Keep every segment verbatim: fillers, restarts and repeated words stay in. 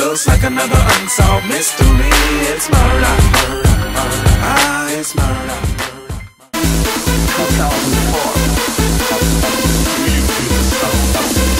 looks like another unsolved mystery. It's murder, murder, murder. Ah, it's murder, murder. two thousand four. Do you feel the sound of the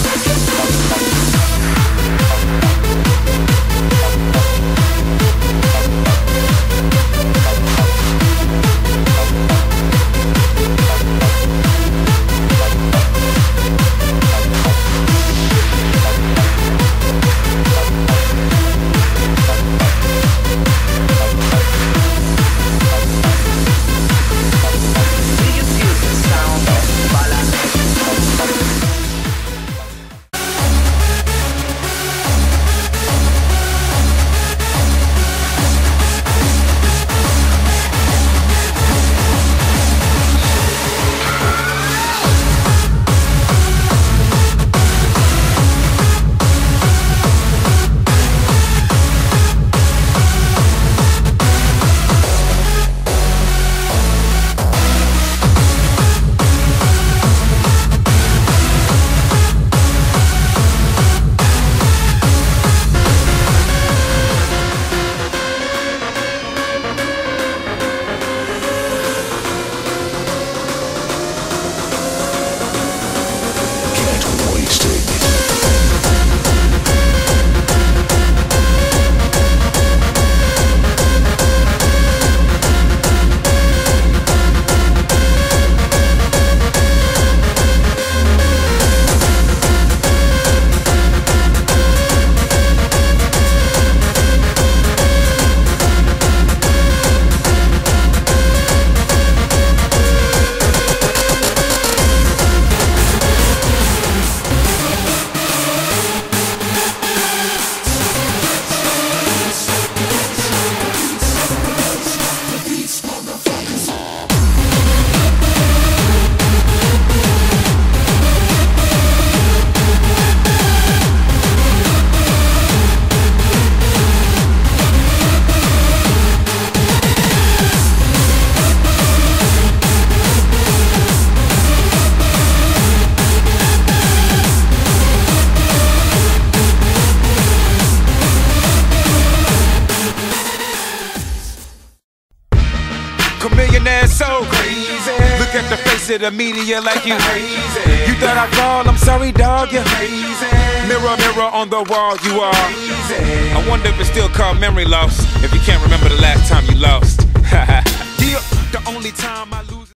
Chameleonaire so crazy. Look at the face of the media like you crazy. You thought I'd fall, I'm sorry dog, you crazy. Mirror, mirror on the wall, you are crazy. I wonder if it's still called memory loss, if you can't remember the last time you lost. Yeah, the only time I lose